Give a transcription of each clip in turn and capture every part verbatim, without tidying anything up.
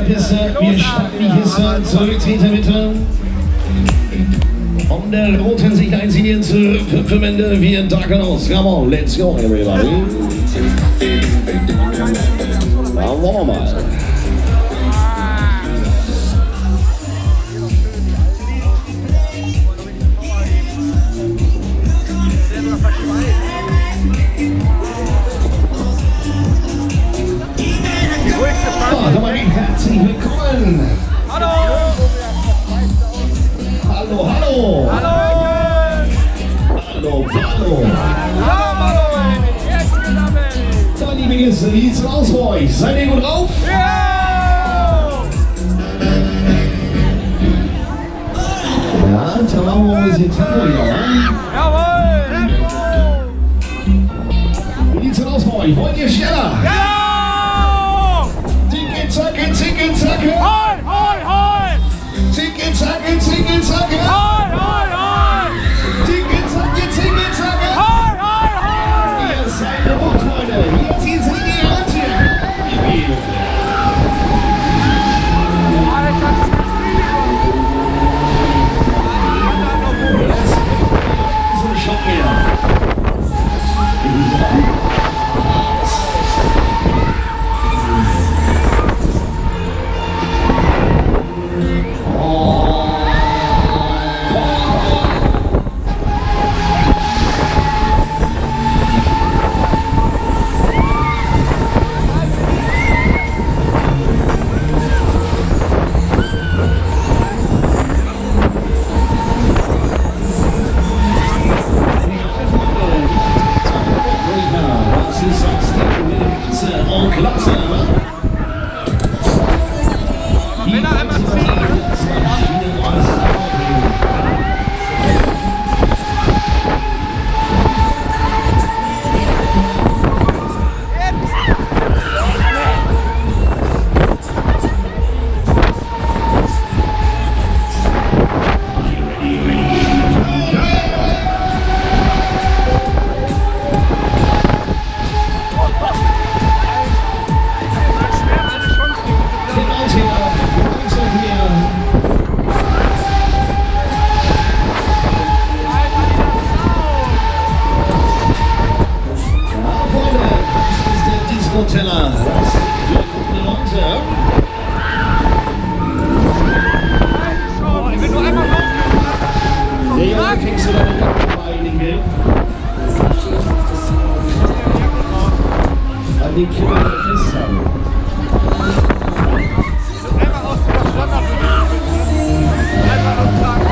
Piste, wir starten die Piste, zurücktreten bitte. Von der roten Sicherheitslinien zur Fünfende, wir tacken aus. Come on, let's go everybody. Dann wollen wir mal. Herzlich willkommen! Hallo! Hallo, hallo! Hallo! Hallo, hallo! Hallo! Jetzt gesammelt! So, liebe Gäste, wie sieht's aus für euch? Seid ihr gut drauf? Ja! Ja, dann machen wir ein bisschen Tempo hier, ja? Jawohl! Wie sieht's aus für euch? Wollt ihr schneller? Ja! Zacke, zicke, zacke! Hoi, hoi, hoi! Zicke, zacke, zicke, zacke! Hoi, hoi, hoi! Zicke, zacke, zicke, zacke! Hoi, hoi, hoi! Ihr seid eine Freunde! Hier zieht sie die Hand hier! So ein Schock mehr! Teller. Wenn du einmal Der Junge kriegst du deine Jacke bei in den Gelb. An den Kippen festhalten. Einfach aus der Standard. Einfach noch sagen.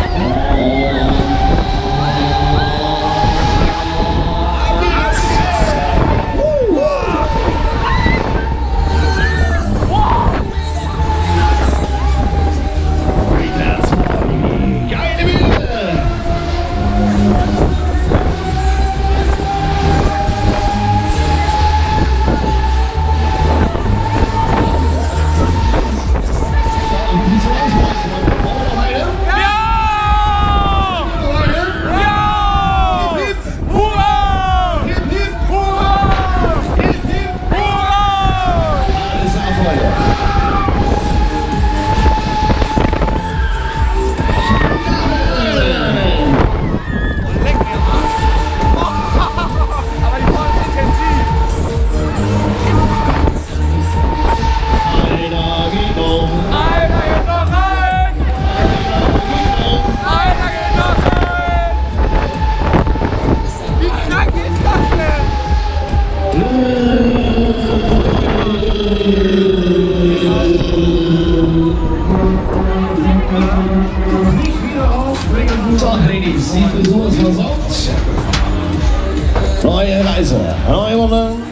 Die Frisur ist versorgt. Neue Reise, neue Runde.